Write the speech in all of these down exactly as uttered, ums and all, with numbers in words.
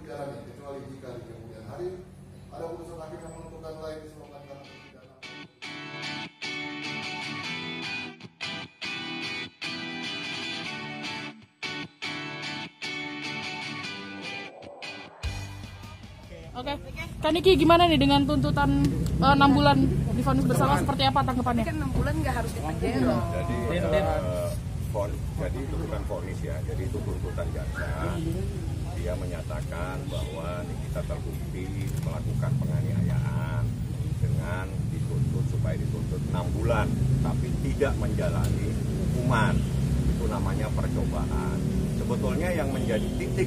dijalani kecuali jika di kemudian hari ada putusan hakim yang menentukan lain disebabkan karena pidana. Oke, Kak Niki gimana nih dengan tuntutan uh, enam bulan divonis bersalah, seperti apa tanggapannya? Kan enam bulan nggak harus dipenjara. Jadi, uh, fon, jadi itu bukan vonis ya, jadi itu tuntutan jaksa. Dia menyatakan bahwa Nikita terbukti melakukan penganiayaan dengan dituntut supaya dituntut enam bulan, tapi tidak menjalani hukuman. Itu namanya percobaan. Sebetulnya yang menjadi titik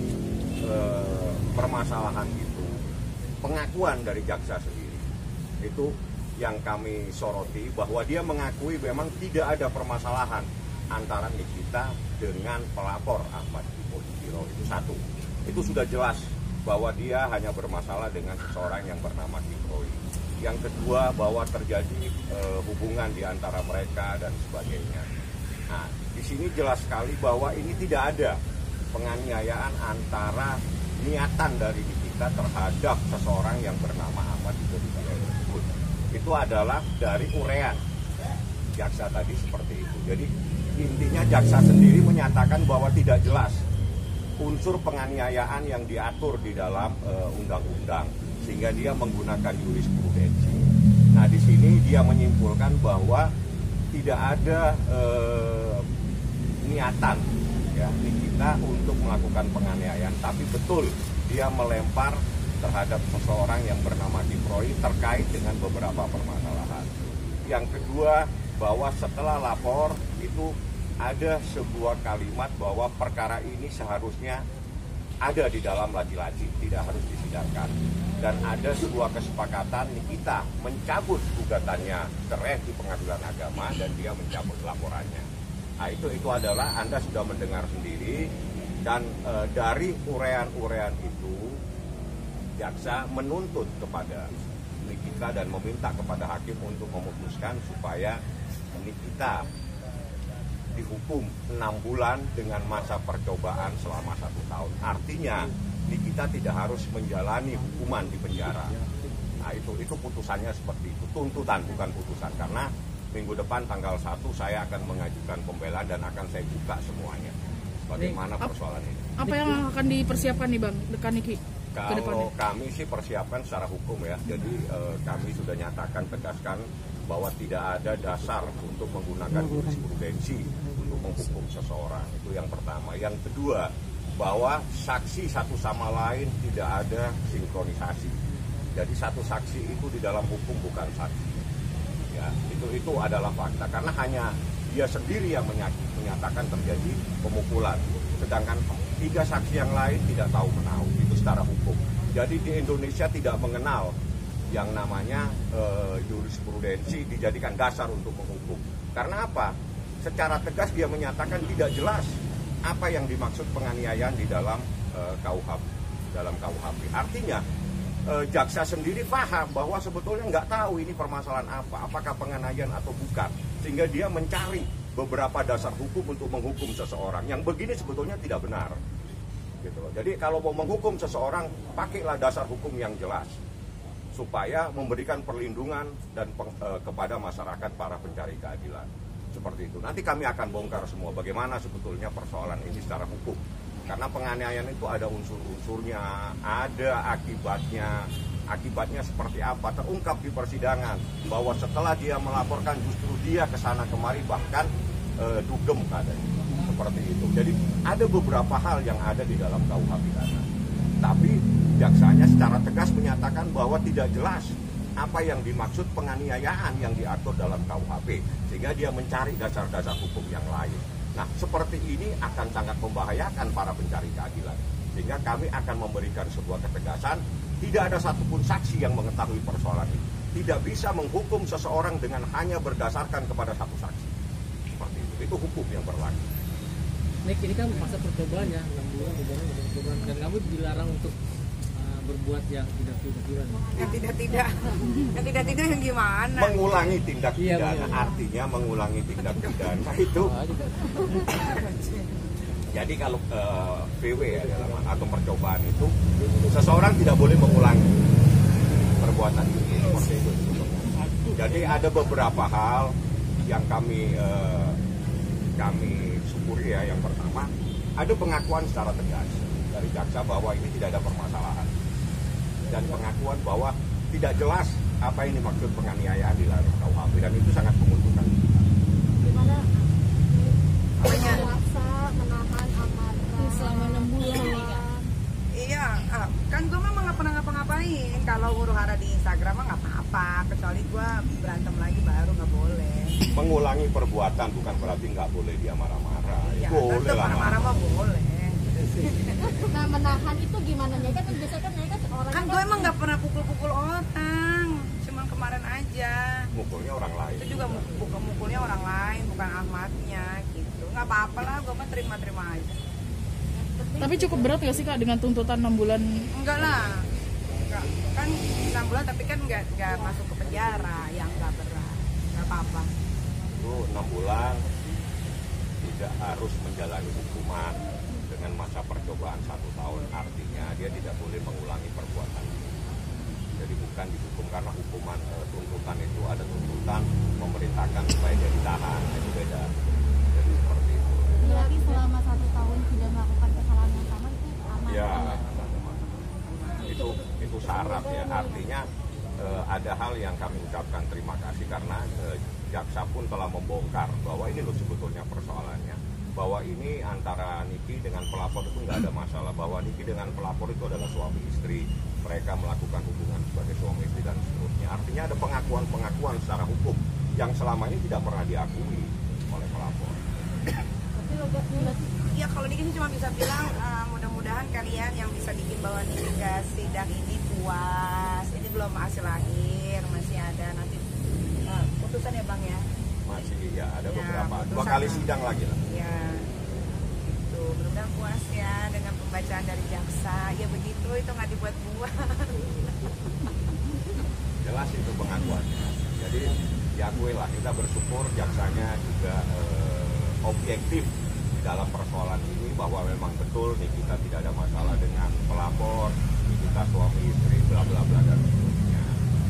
uh, permasalahan itu pengakuan dari jaksa sendiri. Itu yang kami soroti, bahwa dia mengakui memang tidak ada permasalahan antara Nikita dengan pelapor Ahmad Hippolyto. Itu satu. Itu sudah jelas bahwa dia hanya bermasalah dengan seseorang yang bernama Kiproi. Yang kedua, bahwa terjadi e, hubungan di antara mereka dan sebagainya. Nah, di sini jelas sekali bahwa ini tidak ada penganiayaan antara niatan dari Nikita terhadap seseorang yang bernama Ahmad Hippolyto tersebut. Itu adalah dari urean jaksa tadi seperti itu. Jadi intinya jaksa sendiri menyatakan bahwa tidak jelas unsur penganiayaan yang diatur di dalam undang-undang, uh, sehingga dia menggunakan jurisprudensi. Nah, di sini dia menyimpulkan bahwa tidak ada uh, niatan ya Nikita untuk melakukan penganiayaan, tapi betul dia melempar terhadap seseorang yang bernama Kiproi terkait dengan beberapa permasalahan. Yang kedua, bahwa setelah lapor itu ada sebuah kalimat bahwa perkara ini seharusnya ada di dalam laci-laci, tidak harus disidangkan. Dan ada sebuah kesepakatan Nikita mencabut gugatannya cerai di pengadilan agama dan dia mencabut laporannya. Nah, itu itu adalah Anda sudah mendengar sendiri, dan e, dari urean-urean itu jaksa menuntut kepada Nikita dan meminta kepada hakim untuk memutuskan supaya Nikita dihukum enam bulan dengan masa percobaan selama satu tahun. Artinya Nikita tidak harus menjalani hukuman di penjara. Nah, itu itu putusannya seperti itu, tuntutan bukan putusan, karena minggu depan tanggal satu saya akan mengajukan pembelaan dan akan saya buka semuanya bagaimana persoalan ini. Apa yang akan dipersiapkan nih Bang, Kak Niki? Kalau kami sih persiapkan secara hukum ya, jadi eh, kami sudah nyatakan, tegaskan bahwa tidak ada dasar untuk menggunakan jurisprudensi untuk menghukum seseorang. Itu yang pertama. Yang kedua, bahwa saksi satu sama lain tidak ada sinkronisasi. Jadi satu saksi itu di dalam hukum bukan saksi. Ya, itu itu adalah fakta, karena hanya dia sendiri yang menyatakan terjadi pemukulan, sedangkan tiga saksi yang lain tidak tahu menahu. Itu secara hukum. Jadi di Indonesia tidak mengenal yang namanya e, jurisprudensi dijadikan dasar untuk menghukum. Karena apa? Secara tegas dia menyatakan tidak jelas apa yang dimaksud penganiayaan di dalam e, K U H P, dalam K U H P. Artinya e, jaksa sendiri paham bahwa sebetulnya nggak tahu ini permasalahan apa, apakah penganiayaan atau bukan, sehingga dia mencari beberapa dasar hukum untuk menghukum seseorang. Yang begini sebetulnya tidak benar. Gitu loh. Jadi kalau mau menghukum seseorang, pakailah dasar hukum yang jelas, supaya memberikan perlindungan dan peng, eh, kepada masyarakat para pencari keadilan. Seperti itu. Nanti kami akan bongkar semua bagaimana sebetulnya persoalan ini secara hukum. Karena penganiayaan itu ada unsur-unsurnya, ada akibatnya. Akibatnya seperti apa terungkap di persidangan, bahwa setelah dia melaporkan justru dia kesana kemari, bahkan eh, dugem katanya. Seperti itu. Jadi ada beberapa hal yang ada di dalam K U H pidana. Tapi jaksanya secara tegas menyatakan bahwa tidak jelas apa yang dimaksud penganiayaan yang diatur dalam K U H P, sehingga dia mencari dasar-dasar hukum yang lain. Nah, seperti ini akan sangat membahayakan para pencari keadilan, sehingga kami akan memberikan sebuah ketegasan. Tidak ada satupun saksi yang mengetahui persoalan ini. Tidak bisa menghukum seseorang dengan hanya berdasarkan kepada satu saksi. Seperti itu. Itu hukum yang berlaku. Nek, ini kan masa percobaan ya, enam bulan, percobaan, dan kamu dilarang untuk uh, berbuat yang tidak tidak yang tidak tidak yang tidak tidak yang gimana? Mengulangi tindak pidana, iya, artinya mengulangi tindak pidana itu Jadi kalau uh, V W ya dalam atau percobaan itu seseorang tidak boleh mengulangi perbuatan ini seperti itu. Jadi ada beberapa hal yang kami uh, kami syukuri ya. Yang pertama, ada pengakuan secara tegas dari jaksa bahwa ini tidak ada permasalahan, dan pengakuan bahwa tidak jelas apa ini maksud penganiayaan di dalam K U H P, dan itu sangat menguntungkan. Gimana Apanya? jaksa menahan amarah Selama enam bulan ini, Kak. Iya, ah, kan gue mah nggak pernah ngapa-ngapain. Kalau huru hara di Instagram mah nggak apa-apa, kecuali gue berantem lagi baru nggak boleh. Mengulangi perbuatan bukan berarti nggak boleh dia marah-marah. Ya, Boleh tetap lah. marah-marah mah boleh. Nah, menahan itu gimana ya? Kan biasanya kan mereka orang Kan gue emang nggak pernah pukul-pukul orang, cuman kemarin aja. Mukulnya orang lain. Itu juga mukul-mukulnya orang lain, bukan Ahmadnya gitu. Nggak apa-apa lah, gue mah terima-terima aja. Tapi cukup berat nggak sih Kak dengan tuntutan enam bulan? Enggak lah, enggak. Kan enam bulan tapi kan nggak nggak masuk ke penjara, yang nggak berat, nggak apa-apa. Itu enam bulan tidak harus menjalani hukuman dengan masa percobaan satu tahun. Artinya dia tidak boleh mengulangi perbuatan. Jadi bukan dihukum karena hukuman e, tuntutan itu ada tuntutan memerintahkan supaya dia ditahan, itu beda. Jadi seperti itu. berarti selama satu tahun tidak melakukan kesalahan yang sama itu aman. Ya, itu itu syarat ya. Artinya e, ada hal yang kami ucapkan terima kasih karena e, jaksa pun telah membongkar bahwa ini loh sebetulnya persoalannya, bahwa ini antara Niki dengan pelapor itu nggak ada masalah, bahwa Niki dengan pelapor itu adalah suami istri, mereka melakukan hubungan sebagai suami istri dan seterusnya. Artinya ada pengakuan-pengakuan secara hukum yang selama ini tidak pernah diakui oleh pelapor. Tapi lo gak berarti Ya kalau Niki sih cuma bisa bilang uh, mudah-mudahan kalian yang bisa bikin bawa Niki ke sidang ini puas. Ini belum hasil akhir, masih ada nanti uh, putusan ya Bang ya. Masih ya ada Ya, beberapa dua putusan. kali sidang lagi lah. Ya, itu mudah-mudahan puas ya dengan pembacaan dari jaksa. Ya begitu, itu nggak dibuat-buat. Jelas itu pengakuannya. Jadi diakui lah, kita bersyukur jaksanya juga eh, objektif di dalam persoalan ini, bahwa memang betul nih kita tidak ada masalah dengan pelapor, nih kita suami istri bla bla bla dan seterusnya.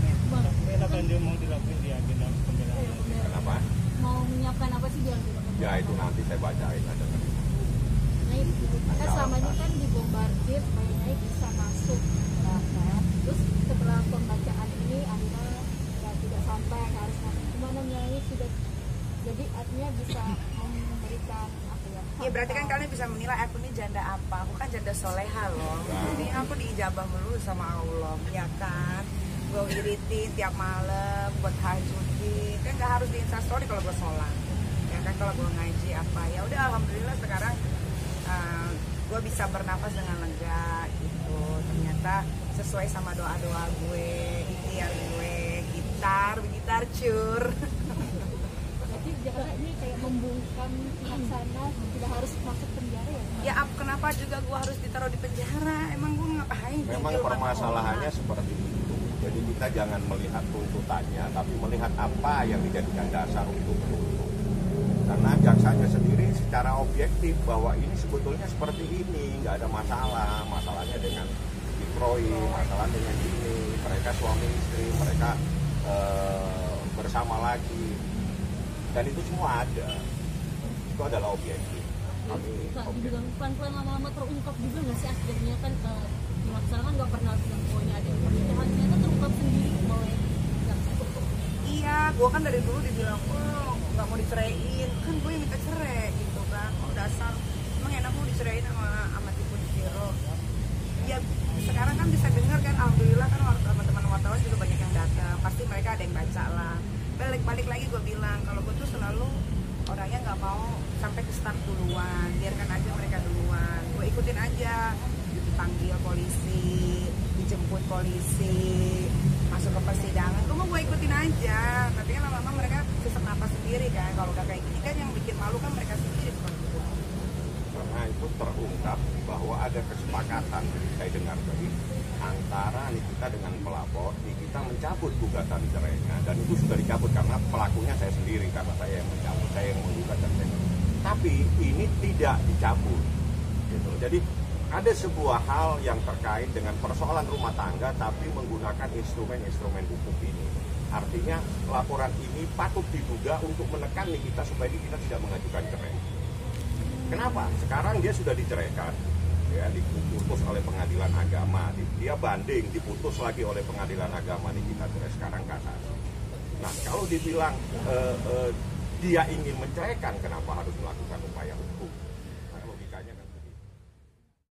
Apa yang dia mau dilakukan di agenda pembelaan? Kenapa? mau menyiapkan apa sih dia? Ya itu nanti saya bacain aja. Naik, kan selama ini kan dibombardir supaya Naik bisa masuk. Nah, kan? Terus setelah pembacaan ini akhirnya ya, tidak sampai harus masuk. Gimana Nyai sudah jadi artinya bisa memberikan apa ya? Ya berarti kan kalian bisa menilai aku ini janda apa. Aku kan janda soleha loh. Jadi aku diijabah melulu sama Allah, ya kan. Gue wiritin tiap malam, buat tahajudin. Kan nggak harus di instastory kalau gue sholat. Ya kan kalau gue ngaji apa. Ya udah alhamdulillah sekarang uh, gue bisa bernafas dengan lega gitu. Ternyata sesuai sama doa-doa gue, ikhtiar gue, gitar, gitar cur. Jadi Jakarta ini kayak membungkam pihak sana tidak harus masuk penjara ya? Ya ap, kenapa juga gue harus ditaruh di penjara? Emang gue ngapain? Memang Gigil permasalahannya orang. seperti itu. Jadi kita jangan melihat tuntutannya, tapi melihat apa yang dijadikan dasar untuk menuntut. Karena jaksanya sendiri secara objektif bahwa ini sebetulnya seperti ini, nggak ada masalah. Masalahnya dengan Detroit, masalah dengan ini, mereka suami istri, mereka eh, bersama lagi, dan itu semua ada. Itu adalah objektif. Kami Kak, objektif. dibilang pelan-pelan lama-lama terungkap juga nggak sih akhirnya kan uh, masalah kan nggak pernah bilang bahwa ini ada pernikahan, ternyata terungkap sendiri oleh jaksa. Iya, gue kan dari dulu dibilang, oh nggak mau diceraiin, kan gue yang minta cerai gitu kan. Oh dasar, emang enak mau diceraiin sama sama tipu Zero. Ya sekarang kan bisa dengar kan, alhamdulillah kan teman-teman wartawan juga banyak yang datang, pasti mereka ada yang baca lah. Balik-balik lagi gue bilang, kalau gue tuh selalu orangnya nggak mau sampai ke start duluan, biarkan aja mereka duluan. Gue ikutin aja, dipanggil polisi, dijemput polisi, masuk ke persidangan, gue mau gue ikutin aja. Nanti kan lama-lama mereka sesak napas sendiri kan. Kalau udah kayak gini kan yang bikin malu kan mereka sendiri, bukan gue. Karena itu terungkap bahwa ada kesepakatan, saya dengar tadi, antara Nikita dengan pelapor. Nikita mencabut gugatan cerainya, dan itu sudah dicabut karena pelakunya saya sendiri, karena saya yang mencabut, saya yang menggugat dan saya. Tapi ini tidak dicabut. Gitu. Jadi ada sebuah hal yang terkait dengan persoalan rumah tangga tapi menggunakan instrumen-instrumen hukum ini. Artinya laporan ini patut diduga untuk menekan Nikita supaya kita tidak mengajukan cerai. Kenapa? Sekarang dia sudah diceraikan, ya, diputus oleh pengadilan agama, dia banding, diputus lagi oleh pengadilan agama, Nikita cerai, sekarang kasasi. Nah, kalau dibilang eh, eh, dia ingin menceraikan, kenapa harus melakukan upaya hukum?